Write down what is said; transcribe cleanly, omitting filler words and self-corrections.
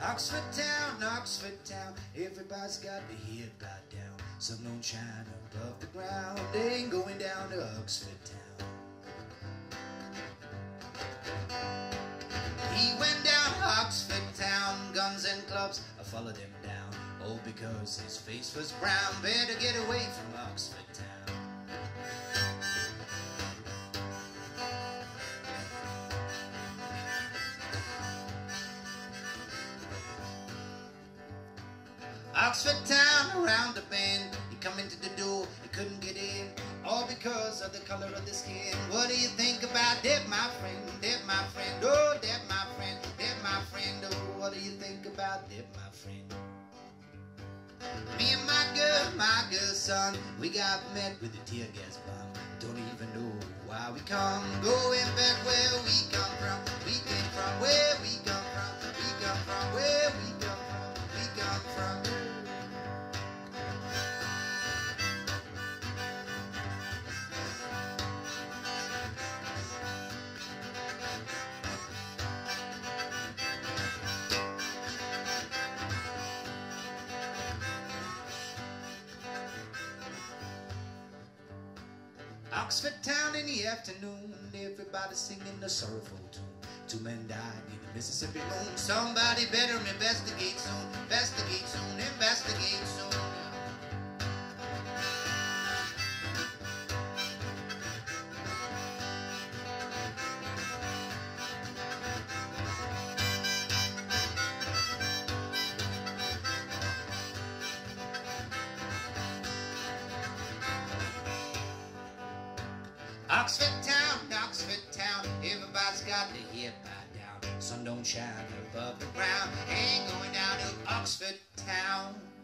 Oxford town, everybody's got their head bowed down. Sun don't shine above the ground, they ain't going down to Oxford town. He went down to Oxford town, guns and clubs, I followed him down. Oh, because his face was brown, better get away from Oxford town. Oxford town, around the bend, he come into the door, he couldn't get in, all because of the color of the skin. What do you think about that, my friend? That, my friend, oh, that, my friend, that, my friend, oh, what do you think about that, my friend? Me and my girl, son, we got met with a tear gas bomb. Don't even know why we come, going back where we come from. We came from where we come from. We come from where we come from. We come from. Oxford town in the afternoon, everybody singing a sorrowful tune. 2 men died in the Mississippi moon. Somebody better investigate soon, investigate soon, investigate soon. Oxford town, everybody's got their head bowed down. Sun don't shine above the ground, ain't going down to Oxford town.